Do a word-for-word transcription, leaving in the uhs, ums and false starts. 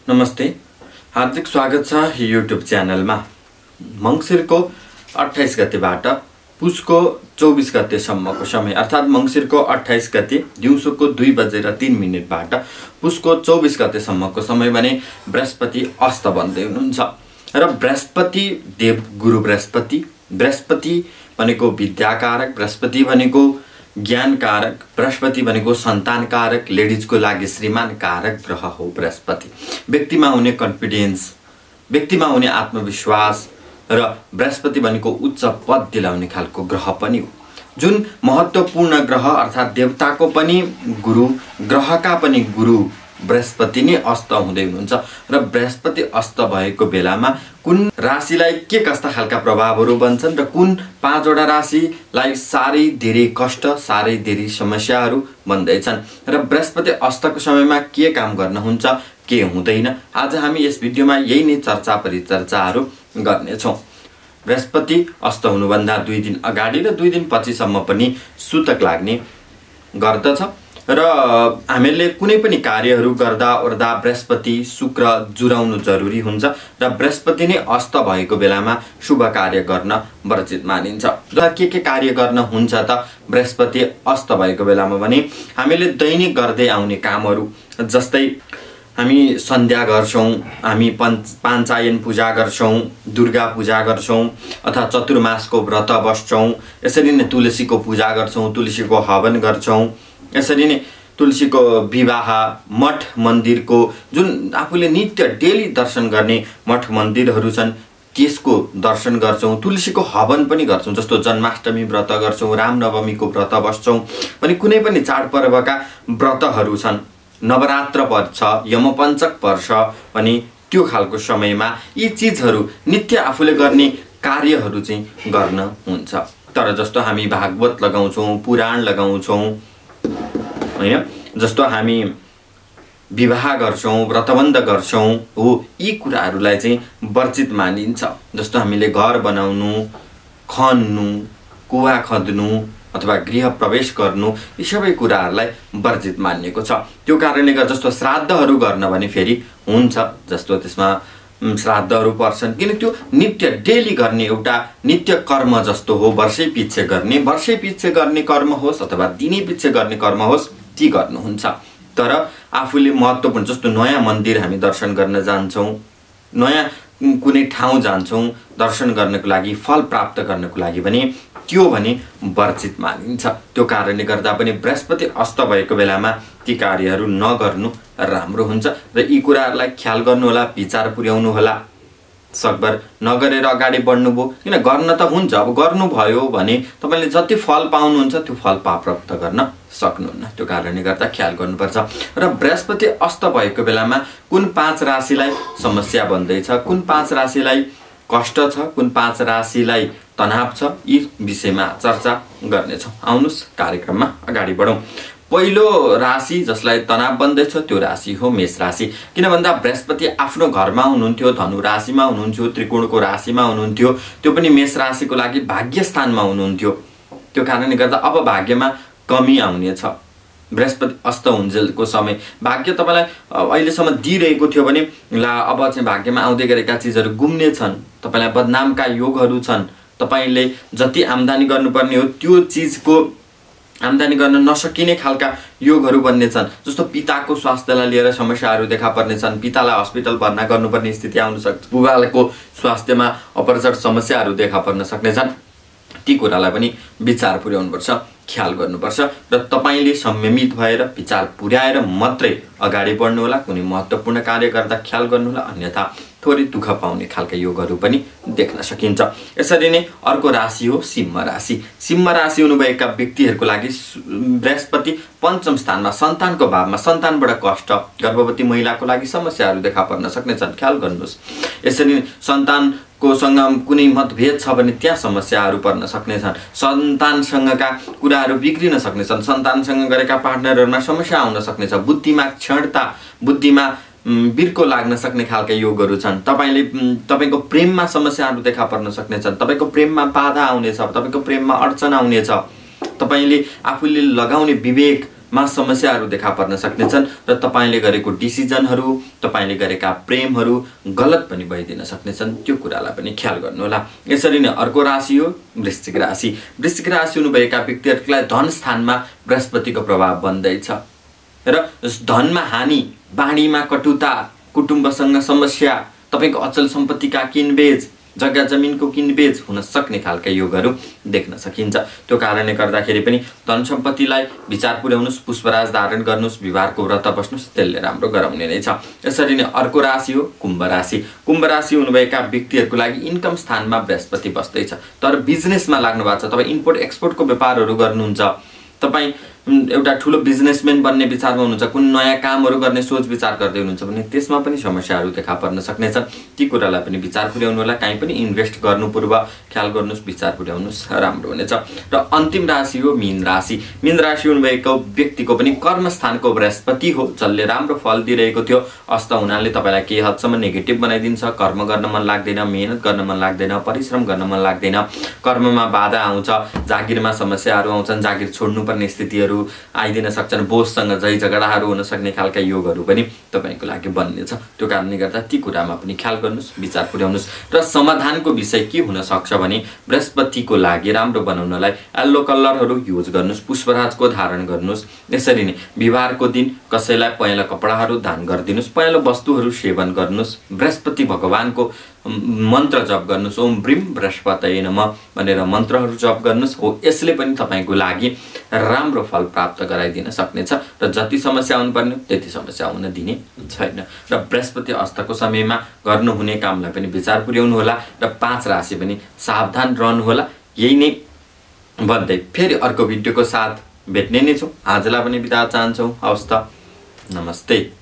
नमस्ते, हार्दिक स्वागत छ युट्युब च्यानलमा। मङ्सिरको अट्ठाइस गतेबाट पुसको चौबिस गतेसम्मको समय अर्थात् मङ्सिरको अट्ठाइस गते दिउँसोको दुई बजेर तीन मिनटबाट पुसको चौबिस गतेसम्मको समय भने बृहस्पति अस्त बन्दै हुनुहुन्छ र बृहस्पति देव गुरु बृहस्पति बृहस्पति भनेको विद्याकारक, बृहस्पति भनेको ज्ञान कारक, बृहस्पति भनेको सन्तान कारक, लेडिजको लागि श्रीमान कारक ग्रह हो बृहस्पति। व्यक्तिमा हुने कन्फिडेन्स, व्यक्तिमा हुने आत्मविश्वास र बृहस्पति भनेको उच्च पद दिलाउने खालको ग्रह पनि हो। जुन महत्त्वपूर्ण ग्रह अर्थात् देवताको पनि गुरु, ग्रहका पनि गुरु बृहस्पति नै अस्त हुँदै हुनुहुन्छ र बृहस्पति अस्त भएको बेलामा कुन राशिलाई के कस्ता खालका प्रभावहरू बन्छन् र कुन पाँचवटा राशिलाई साह्रै धेरै कष्ट, साह्रै धेरै समस्याहरू बन्दैछन् र बृहस्पति अस्तको समयमा के काम गर्न हुन्छ, के हुँदैन, आज हामी यस भिडियोमा यही नै चर्चा परिचर्चाहरू गर्नेछौँ। बृहस्पति अस्त हुनुभन्दा दुई दिन अगाडि र दुई दिन पछिसम्म पनि सुतक लाग्ने गर्दछ र हामीले कुनै पनि कार्यहरू गर्दा ओर्दा बृहस्पति शुक्र जुराउनु जरुरी हुन्छ र बृहस्पति नै अस्त भएको बेलामा शुभ कार्य गर्न वर्जित मानिन्छ। र के के कार्य गर्न हुन्छ त बृहस्पति अस्त भएको बेलामा भने हामीले दैनिक गर्दै आउने कामहरू, जस्तै हामी सन्ध्या गर्छौँ, हामी पञ्च पाञ्चायन पूजा गर्छौँ, दुर्गा पूजा गर्छौँ अथवा चतुर्मासको व्रत बस्छौँ, यसरी नै तुलसीको पूजा गर्छौँ, तुलसीको हवन गर्छौँ, यसरी नै तुलसीको विवाह, मठ मन्दिरको जुन आफूले नित्य डेली दर्शन गर्ने मठ मन्दिरहरू छन् त्यसको दर्शन गर्छौँ, तुलसीको हवन पनि गर्छौँ। जस्तो जन्माष्टमी व्रत गर्छौँ, रामनवमीको व्रत बस्छौँ, पनि कुनै पनि चाडपर्वका व्रतहरू छन्, नवरात्र पर्छ, यमपञ्चक पर्छ भने त्यो खालको समयमा यी चिजहरू नित्य आफूले गर्ने कार्यहरू चाहिँ गर्न हुन्छ। तर जस्तो हामी भागवत लगाउँछौँ, पुराण लगाउँछौँ हैन, जस्तो हामी विवाह गर्छौँ, व्रतबन्ध गर्छौँ हो, यी कुराहरूलाई चाहिँ वर्जित मानिन्छ। जस्तो हामीले घर बनाउनु, खन्नु, कुवा खन्नु अथवा गृह प्रवेश गर्नु, यी सबै कुराहरूलाई वर्जित मानिएको छ। त्यो कारणले गर्दा जस्तो श्राद्धहरू गर्न भने फेरि हुन्छ, जस्तो त्यसमा श्राद्धहरू पर्छन्, किन त्यो नित्य डेली गर्ने एउटा नित्य कर्म जस्तो हो। वर्षै पछि गर्ने वर्षै पछि गर्ने कर्म होस् अथवा दिनै पछि गर्ने कर्म होस्, ती गर्नुहुन्छ। तर आफूले महत्त्वपूर्ण जस्तो नयाँ मन्दिर हामी दर्शन गर्न जान्छौँ, नयाँ कुनै ठाउँ जान्छौँ दर्शन गर्नको लागि, फल प्राप्त गर्नको लागि भने त्यो भने वर्जित मानिन्छ। त्यो कारणले गर्दा पनि बृहस्पति अस्त भएको बेलामा ती कार्यहरू नगर्नु राम्रो हुन्छ र यी कुराहरूलाई ख्याल गर्नु होला, विचार पुर्याउनु होला। सकभर नगरेर अगाडि बढ्नुभयो, किन गर्न त हुन्छ, अब गर्नुभयो भने तपाईँले जति फल पाउनुहुन्छ त्यो फल प्राप्त गर्न सक्नुहुन्न। त्यो कारणले गर्दा ख्याल गर्नुपर्छ। र बृहस्पति अस्त भएको बेलामा कुन पाँच राशिलाई समस्या बन्दैछ, कुन पाँच राशिलाई कष्ट छ, कुन पाँच राशिलाई तनाव छ, यी विषयमा चर्चा गर्नेछौँ। आउनुहोस् कार्यक्रममा अगाडि बढौँ। पहिलो राशि जसलाई तनाव बन्दैछ त्यो राशि हो मेष राशि। किन भन्दा बृहस्पति आफ्नो घरमा हुनुहुन्थ्यो, धनु राशिमा हुनुहुन्थ्यो, त्रिकोणको राशिमा हुनुहुन्थ्यो, त्यो पनि मेष राशिको लागि भाग्य स्थानमा हुनुहुन्थ्यो। त्यो कारणले गर्दा अब भाग्यमा कमी आउनेछ। बृहस्पति अस्त हुन्जेलको समय भाग्य तपाईँलाई अहिलेसम्म दिइरहेको थियो भने ला अब चाहिँ भाग्यमा आउँदै गरेका चिजहरू गुम्ने छन्, तपाईँलाई बदनामका योगहरू छन्, तपाईँले जति आम्दानी गर्नुपर्ने हो त्यो चिजको आम्दानी गर्न नसकिने खालका योगहरू बन्ने छन्। जस्तो पिताको स्वास्थ्यलाई लिएर समस्याहरू देखा पर्नेछन्, पितालाई हस्पिटल भर्ना गर्नुपर्ने स्थिति आउन सक्छ, बुबाको स्वास्थ्यमा अपरचट समस्याहरू देखा पर्न सक्नेछन्। ती कुरालाई पनि विचार पुर्याउनुपर्छ, ख्याल गर्नुपर्छ र तपाईँले संयमित भएर विचार पुर्याएर मात्रै अगाडि बढ्नु होला। कुनै महत्त्वपूर्ण कार्य गर्दा ख्याल गर्नु होला, अन्यथा थोरै दुःख पाउने खालका योगहरू पनि देख्न सकिन्छ। यसरी नै अर्को राशि हो सिंह राशि। सिंह राशि हुनुभएका व्यक्तिहरूको लागि बृहस्पति पञ्चम स्थानमा सन्तानको भावमा सन्तानबाट कष्ट, गर्भवती महिलाको लागि समस्याहरू देखा पर्न सक्नेछन्, ख्याल गर्नुहोस्। यसरी नै सन्तानको सँग कुनै मतभेद छ भने त्यहाँ समस्याहरू पर्न सक्नेछन्, सन्तानसँगका कुराहरू बिग्रिन सक्नेछन्, सन्तानसँग गरेका पार्टनरहरूमा समस्या आउन सक्नेछ, बुद्धिमा क्षणता, बुद्धिमा बिर्को लाग्न सक्ने खालका योगहरू छन्। तपाईँले तपाईँको प्रेममा समस्याहरू देखा पर्न सक्नेछन्, तपाईँको प्रेममा बाधा आउनेछ, तपाईँको प्रेममा अडचन आउनेछ, तपाईँले आफूले लगाउने विवेक मा समस्याहरू देखा पर्न सक्नेछन् र तपाईले गरेको डिसिजनहरू, तपाईले गरेका प्रेमहरू गलत पनि भइदिन सक्नेछन्। त्यो कुरालाई पनि ख्याल गर्नुहोला। यसरी नै अर्को राशि हो वृश्चिक राशि। वृश्चिक राशि हुनुभएका व्यक्तिहरूलाई धन स्थानमा बृहस्पतिको प्रभाव बन्दैछ र धनमा हानि, बाढीमा कटुता, कुटुम्बसँग समस्या, तपाईको अचल सम्पत्तिका किनबेच, जग्गा जमिनको किनबेच हुन सक्ने खालका योगहरू देख्न सकिन्छ। त्यो कारणले गर्दाखेरि पनि धन सम्पत्तिलाई विचार पुर्याउनुस्, पुष्पराज धारण गर्नुस्, विवाहको व्रत बस्नुस्, त्यसले राम्रो गराउने नै छ। यसरी नै अर्को राशि हो कुम्भ राशि। कुम्भ राशि हुनुभएका व्यक्तिहरूको लागि इन्कम स्थानमा बृहस्पति बस्दैछ। तर बिजनेसमा लाग्नु भएको छ, तपाईँ इम्पोर्ट एक्सपोर्टको व्यापारहरू गर्नुहुन्छ, तपाईँ एउटा ठुलो बिजनेसम्यान बन्ने विचारमा हुनुहुन्छ, कुन नयाँ कामहरू गर्ने सोच विचार गर्दै हुनुहुन्छ भने त्यसमा पनि समस्याहरू देखा पर्न सक्नेछन्। ती कुरालाई पनि विचार पुर्याउनु होला। काहीँ पनि इन्भेस्ट गर्नु पूर्व ख्याल गर्नुस्, विचार पुर्याउनुस्, राम्रो हुनेछ। र अन्तिम राशि हो मीन राशि। मीन राशि हुनुभएको व्यक्तिको पनि कर्मस्थानको बृहस्पति हो, जसले राम्रो फल दिइरहेको थियो। अस्त हुनाले तपाईँलाई केही हदसम्म नेगेटिभ बनाइदिन्छ। कर्म गर्न मन लाग्दैन, मेहनत गर्न मन लाग्दैन, परिश्रम गर्न मन लाग्दैन, कर्ममा बाधा आउँछ, जागिरमा समस्याहरू आउँछन्, जागिर छोड्नुपर्ने स्थितिहरू आइदिन सक्छन्, बोससँग झै झगडाहरू हुन सक्ने खालका योगहरू पनि तपाईँको लागि बन्नेछ। त्यो कारणले गर्दा ती कुरामा पनि ख्याल गर्नुस्, विचार पुर्याउनुस्। र समाधानको विषय के हुन सक्छ भने बृहस्पतिको लागि राम्रो बनाउनलाई येल्लो कलरहरू युज गर्नुस्, पुष्पराजको धारण गर्नुस्। यसरी नै बिहिबारको दिन कसैलाई पहेँलो कपडाहरू दान गरिदिनुस्, पहेँलो वस्तुहरू सेवन गर्नुस्, बृहस्पति भगवानको मन्त्र जप गर्नुस्, ओम ब्रीम बृहस्पतये नमः भनेर मन्त्रहरू जप गर्नुस्। हो यसले पनि तपाईँको लागि राम्रो फल प्राप्त गराइदिन सक्नेछ र जति समस्या आउनुपर्ने त्यति समस्या आउन दिने छैन। र बृहस्पति अस्तको समयमा गर्नुहुने कामलाई पनि विचार पुर्याउनु होला र पाँच राशि पनि सावधान रहनुहोला। यही नै भन्दै फेरि अर्को भिडियोको साथ भेट्ने नै छौँ। आजलाई पनि बिदा चाहन्छौँ। हवस् त, नमस्ते।